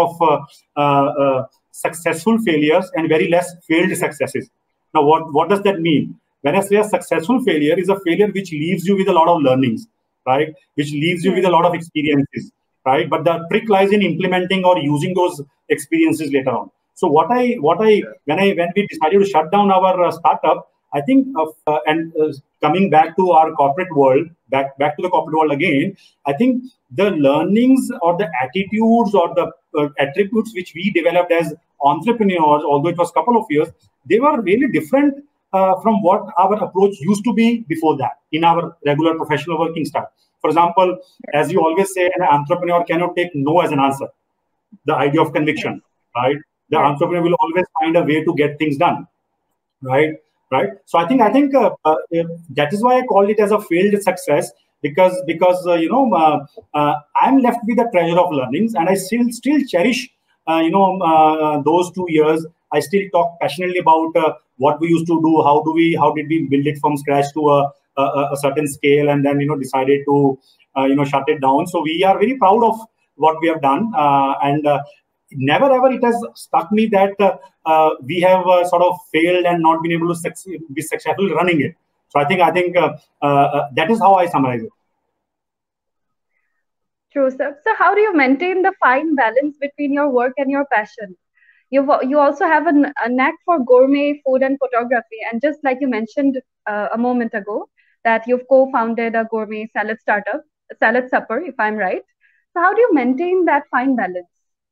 of successful failures and very less failed successes. Now, what does that mean? When I say a successful failure, is a failure which leaves you with a lot of learnings, right? Which leaves you with a lot of experiences, right? But the trick lies in implementing or using those experiences later on. So when we decided to shut down our startup, I think coming back to our corporate world, back to the corporate world again, I think the learnings or the attitudes or the attributes which we developed as entrepreneurs, although it was a couple of years, they were really different from what our approach used to be before that in our regular professional working style. For example, as you always say, an entrepreneur cannot take no as an answer. The idea of conviction, right? The entrepreneur will always find a way to get things done, right? So I think that is why I call it as a failed success, because I'm left with a treasure of learnings, and I still cherish those 2 years. I still talk passionately about what we used to do, how did we build it from scratch to a certain scale, and then decided to shut it down. So we are very proud of what we have done, and never ever it has struck me that we have sort of failed and not been able to be successful running it. So I think that is how I summarize it. True, sir. So how do you maintain the fine balance between your work and your passion? You also have a knack for gourmet food and photography, and just like you mentioned a moment ago that you've co-founded a gourmet salad startup, Salad Supper, if I'm right. So how do you maintain that fine balance?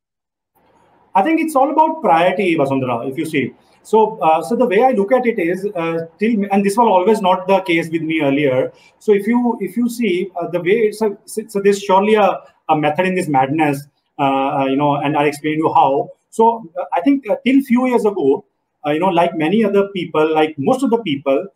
I think it's all about priority, Vasundhara, if you see. So the way I look at it is, and this was always not the case with me earlier. So if you see the way, so there's surely a method in this madness, and I'll explain you how. So I think till few years ago, like many other people, like most of the people,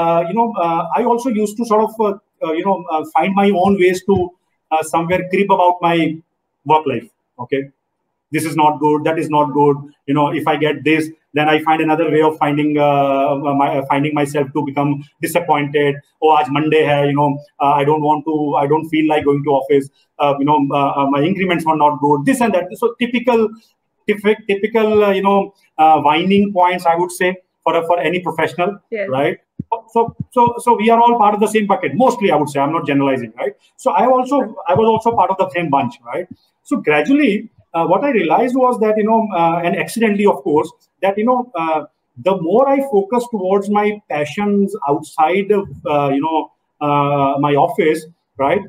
I also used to sort of, find my own ways to somewhere crib about my work life. Okay, this is not good, that is not good. If I get this, then I find another way of finding myself to become disappointed. Oh, aaj Monday hai, I don't feel like going to office. My increments were not good, this and that. So typical whining points, I would say, for any professional. Yes. Right? So we are all part of the same bucket, mostly, I would say. I'm not generalizing, right? So I was also part of the same bunch, right? So gradually, what I realized was that, and accidentally, of course, that, the more I focus towards my passions outside of, my office, right?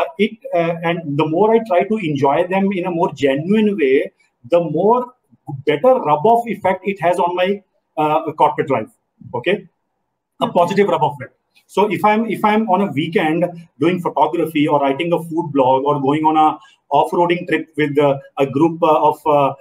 And the more I try to enjoy them in a more genuine way, the more better rub-off effect it has on my corporate life. Okay, a positive rub-off effect. So if I'm on a weekend doing photography or writing a food blog or going on a off-roading trip with a group of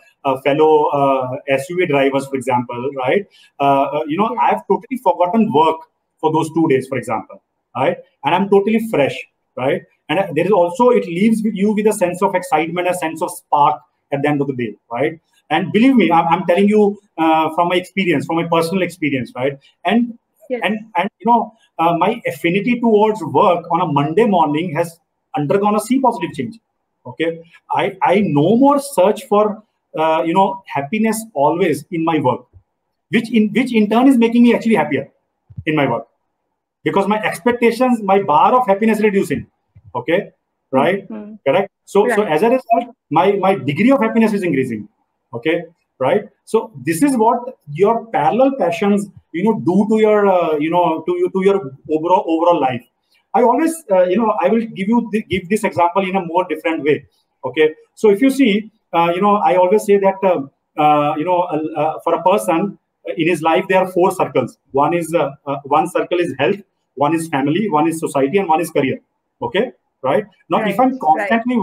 fellow SUV drivers, for example, right? I've totally forgotten work for those 2 days, for example, right? And I'm totally fresh, right? And there is also, it leaves you with a sense of excitement, a sense of spark at the end of the day, right? And believe me, I'm telling you from my experience, from my personal experience, right? And Yes. and my affinity towards work on a Monday morning has undergone a C positive change. Okay, I no more search for happiness always in my work, which in turn is making me actually happier in my work, because my expectations, my bar of happiness reducing. Okay, right? Mm-hmm. Correct. So Right. as a result, my degree of happiness is increasing. Okay, right? So this is what your parallel passions do to your to your overall life. I always I will give this example in a more different way. Okay, so if you see, I always say that for a person in his life there are four circles. One circle is health, one is family, one is society, and one is career. Okay, right? Now, Right. if I'm constantly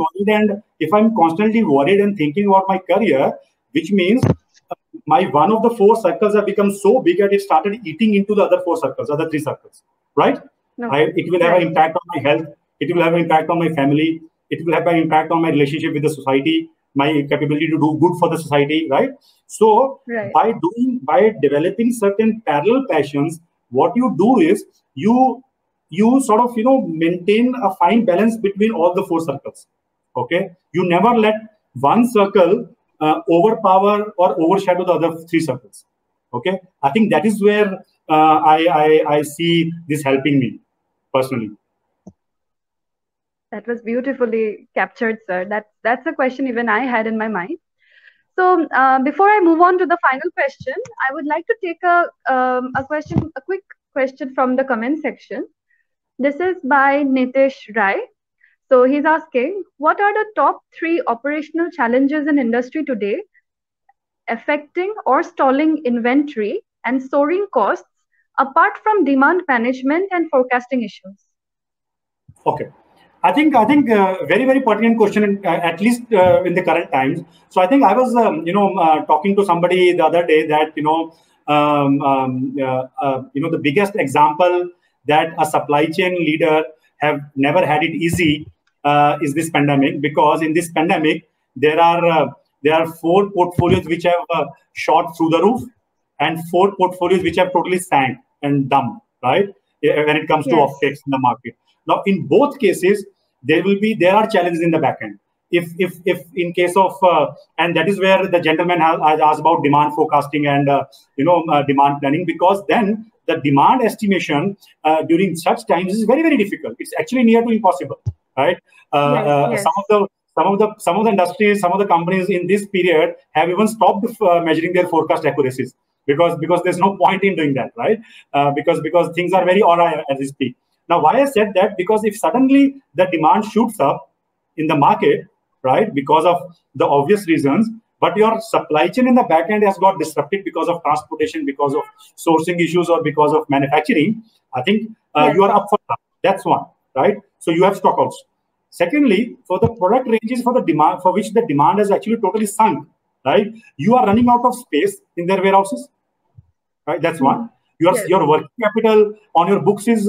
worried and thinking about my career, which means my one of the four circles have become so big that it started eating into the other four circles, other three circles, right? No. It will have an impact on my health. It will have an impact on my family. It will have an impact on my relationship with the society, my capability to do good for the society, right? So Right. by developing certain parallel passions, what you do is you sort of maintain a fine balance between all the four circles. Okay, you never let one circle overpower or overshadow the other three circles. Okay, I think that is where I see this helping me personally. That was beautifully captured, sir. That's a question even I had in my mind. So before I move on to the final question, I would like to take a quick question from the comment section. This is by Nitish Rai. So he's asking, what are the top 3 operational challenges in industry today affecting or stalling inventory and soaring costs apart from demand management and forecasting issues? Okay, I think very very pertinent question, at least in the current times. So I think I was talking to somebody the other day that the biggest example that a supply chain leader have never had it easy is this pandemic, because in this pandemic there are 4 portfolios which have shot through the roof and 4 portfolios which have totally sank and dumped, right? When it comes to Yes. offtakes in the market. Now, in both cases, there are challenges in the back end. If in case of and that is where the gentleman has asked about demand forecasting and demand planning, because then the demand estimation during such times is very very difficult. It's actually near to impossible, right? Yes. Some of the industries, some of the companies in this period have even stopped measuring their forecast accuracies, because there's no point in doing that, right? Because things are very awry as we speak. Now, why I said that? Because if suddenly the demand shoots up in the market, right, because of the obvious reasons, but your supply chain in the back end has got disrupted because of transportation, because of sourcing issues, or because of manufacturing, I think Yes. you are up for that. That's one, right? So you have stockouts. Secondly, for the product ranges for the demand for which the demand has actually totally sunk, right? You are running out of space in their warehouses, right? That's one. Yes. Your working capital on your books is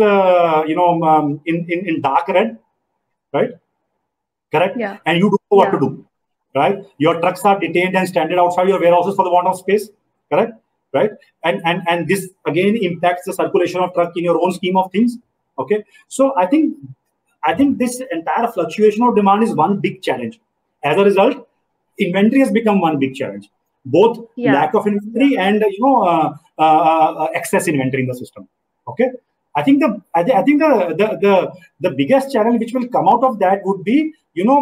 in dark red, right? Correct? Yeah. And you don't know what Yeah. to do, right? Your trucks are detained and stranded outside your warehouses for the want of space, correct? Right? And this again impacts the circulation of truck in your own scheme of things. Okay. So I think this entire fluctuation of demand is one big challenge. As a result, inventory has become one big challenge. Both Yeah. lack of inventory and excess inventory in the system. Okay, I think the biggest challenge which will come out of that would be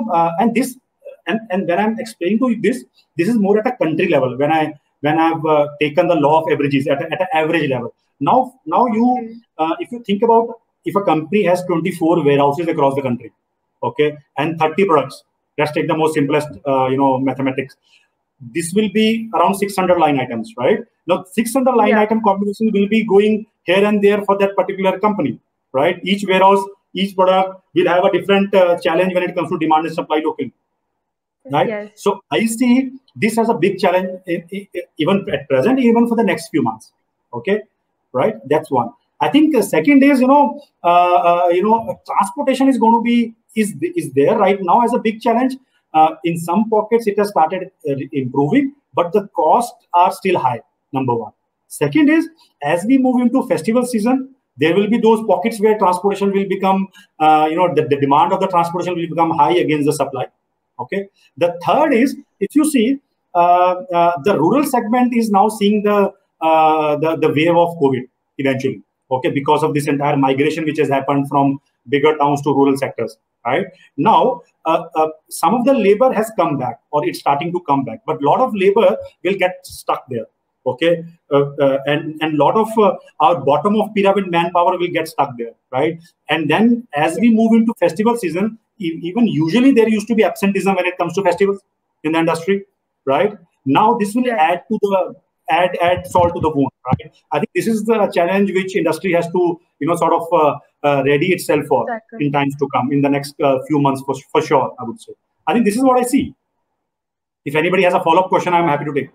and when I'm explaining to you this is more at a country level. When I've taken the law of averages at an average level. Now you if you think about, if a company has 24 warehouses across the country, okay, and 30 products, let's take the most simplest mathematics. This will be around 600 line items, right? Now 600 line item combination will be going here and there for that particular company, right? Each warehouse, each product will have a different challenge when it comes to demand and supply locally, right? Yes. So I see this as a big challenge even at present, even for the next few months. Okay, right? That's one. I think the second is transportation is going to be is there right now as a big challenge. In some pockets it has started improving, but the costs are still high. Number one. Second is, as we move into festival season, there will be those pockets where transportation will become, the demand of the transportation will become high against the supply. Okay. The third is, if you see, the rural segment is now seeing the wave of COVID eventually. Okay, because of this entire migration which has happened from bigger towns to rural sectors. Right now, some of the labor has come back, or it's starting to come back, but a lot of labor will get stuck there. Okay, and a lot of our bottom of pyramid manpower will get stuck there, right? And then as we move into festival season, even usually there used to be absenteeism when it comes to festivals in the industry, right? Now this will add to the add salt to the wound, right? I think this is the challenge which industry has to sort of ready itself for in times to come, in the next few months for sure. I would say. I think this is what I see. If anybody has a follow-up question, I'm happy to take.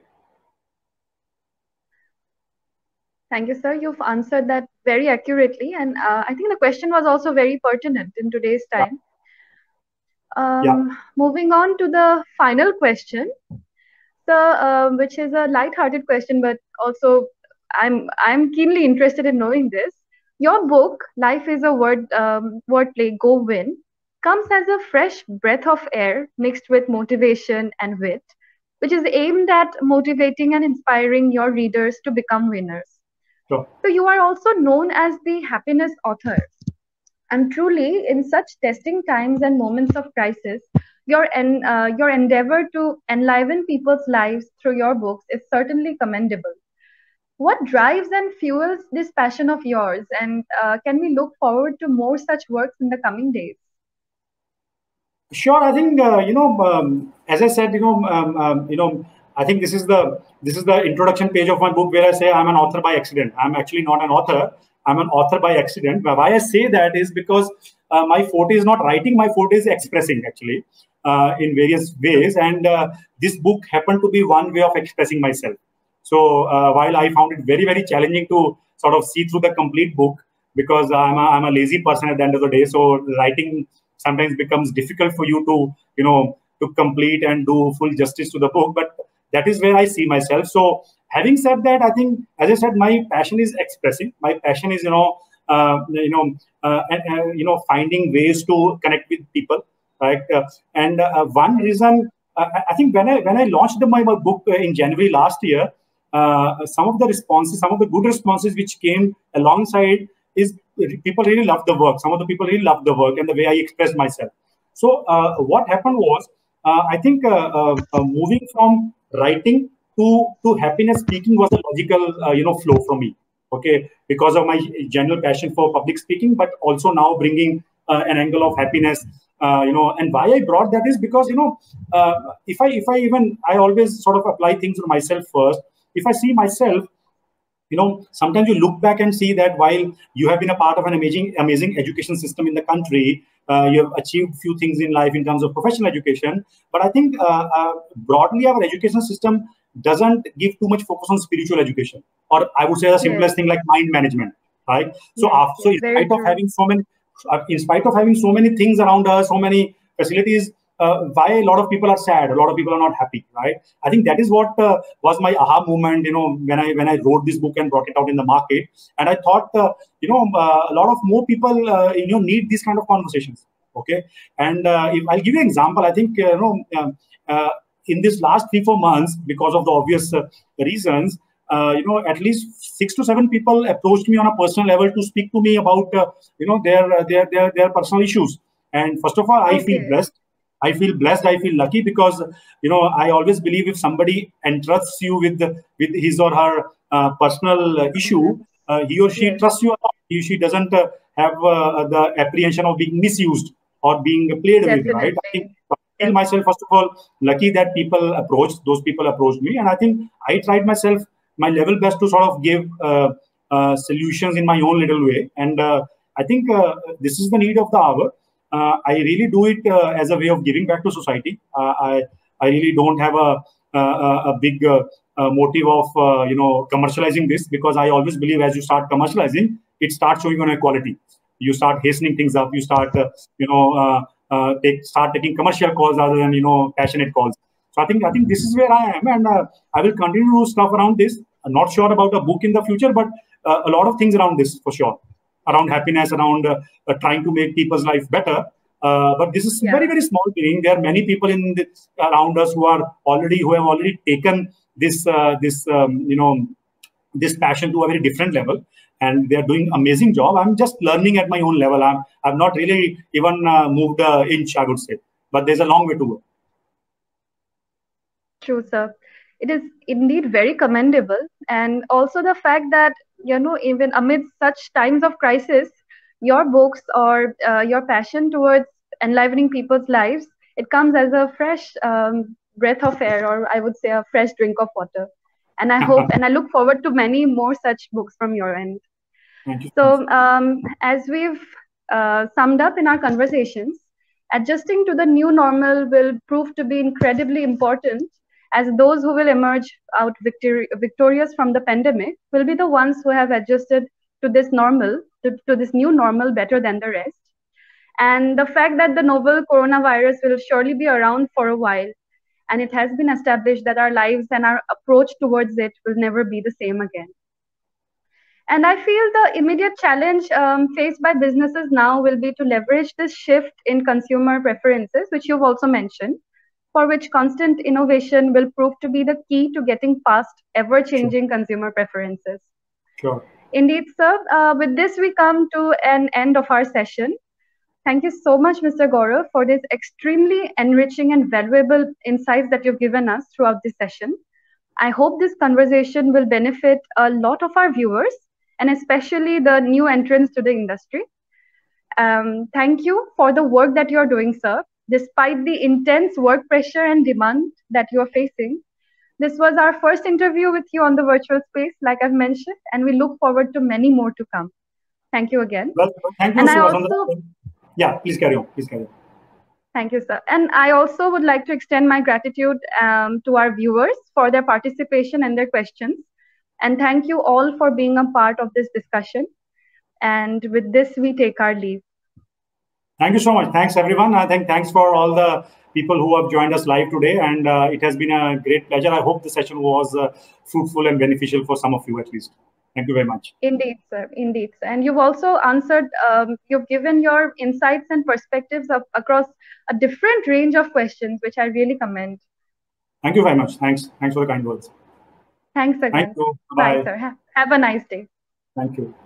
Thank you, sir. You've answered that very accurately, and I think the question was also very pertinent in today's time. Moving on to the final question, which is a light-hearted question, but also I'm keenly interested in knowing this. Your book, Life is a Wordplay, Go Win, comes as a fresh breath of air mixed with motivation and wit, which is aimed at motivating and inspiring your readers to become winners. Sure. So you are also known as the happiness author. And truly, in such testing times and moments of crisis, your endeavor to enliven people's lives through your books is certainly commendable. What drives and fuels this passion of yours, and can we look forward to more such works in the coming days? Sure, I think as I said, I think this is the introduction page of my book where I say I'm an author by accident. I'm actually not an author. I'm an author by accident. But why I say that is because my forte is not writing. My forte is expressing, actually, in various ways. And this book happened to be one way of expressing myself. So while I found it very, very challenging to sort of see through the complete book, because I'm a lazy person at the end of the day. So writing sometimes becomes difficult for you to complete and do full justice to the book. But that is where I see myself. So having said that, I think, as I said, my passion is expressing. My passion is finding ways to connect with people, right? And one reason, I think when I launched my book in January last year, some of the good responses which came alongside is people really loved the work. Some of the people really loved the work and the way I expressed myself. So what happened was, I think moving from writing to happiness speaking was a logical flow for me. Okay, because of my general passion for public speaking, but also now bringing an angle of happiness. And why I brought that is because if I always sort of apply things to myself first. If I see myself, sometimes you look back and see that while you have been a part of an amazing education system in the country, you have achieved few things in life in terms of professional education. But I think broadly our education system doesn't give too much focus on spiritual education, or I would say the simplest thing like mind management, right? So in spite of having so many things around us, so many facilities, why a lot of people are sad, a lot of people are not happy, right? I think that is what was my aha moment, when I wrote this book and brought it out in the market. And I thought, a lot of more people, need these kind of conversations. Okay, and if I'll give you an example, I think in this last 3-4 months, because of the obvious reasons, at least 6 to 7 people approached me on a personal level to speak to me about, their personal issues. And first of all, I feel blessed. I feel lucky because, I always believe if somebody entrusts you with his or her personal issue, he or she trusts you a lot. He or she doesn't have the apprehension of being misused or being played with, right? I think I feel myself, first of all, lucky that those people approached me. And I think I tried my level best to sort of give solutions in my own little way. And I think this is the need of the hour. I really do it as a way of giving back to society. I really don't have a big motive of commercializing this, because I always believe as you start commercializing, it starts showing on equality. You start hastening things up. You start start taking commercial calls rather than passionate calls. So I think this is where I am, and I will continue to stuff around this. I'm not sure about a book in the future, but a lot of things around this for sure, around happiness, around trying to make people's life better. But this is very, very small beginning. There are many people around us who have already taken this passion to a very different level, and they are doing amazing job. I'm just learning at my own level. I've not really even moved an inch, I would say, but there's a long way to go. True, sir. It is indeed very commendable, and also the fact that even amidst such times of crisis, your books or your passion towards enlivening people's lives, it comes as a fresh breath of air, or I would say a fresh drink of water. And I hope and I look forward to many more such books from your end. Thank you. So as we've summed up in our conversations, adjusting to the new normal will prove to be incredibly important, as those who will emerge out victorious from the pandemic will be the ones who have adjusted to this to this new normal better than the rest. And the fact that the novel coronavirus will surely be around for a while, and it has been established that our lives and our approach towards it will never be the same again. And I feel the immediate challenge faced by businesses now will be to leverage this shift in consumer preferences, which you've also mentioned, for which constant innovation will prove to be the key to getting past ever-changing consumer preferences. Sure. Indeed, sir. With this, we come to an end of our session. Thank you so much, Mr. Gaurav, for this extremely enriching and valuable insights that you've given us throughout this session. I hope this conversation will benefit a lot of our viewers, and especially the new entrants to the industry. Thank you for the work that you're doing, sir. Despite the intense work pressure and demand that you're facing, this was our first interview with you on the virtual space, like I've mentioned, and we look forward to many more to come. Thank you again. Well, thank you, yeah, please carry on. Thank you, sir. And I also would like to extend my gratitude to our viewers for their participation and their questions. And thank you all for being a part of this discussion. And with this, we take our leave. Thank you so much. Thanks, everyone. I think thanks for all the people who have joined us live today. And it has been a great pleasure. I hope the session was fruitful and beneficial for some of you at least. Thank you very much. Indeed, sir. Indeed. And you've also answered, you've given your insights and perspectives across a different range of questions, which I really commend. Thank you very much. Thanks for the kind words. Thanks again. Thank you. Bye, sir. Have a nice day. Thank you.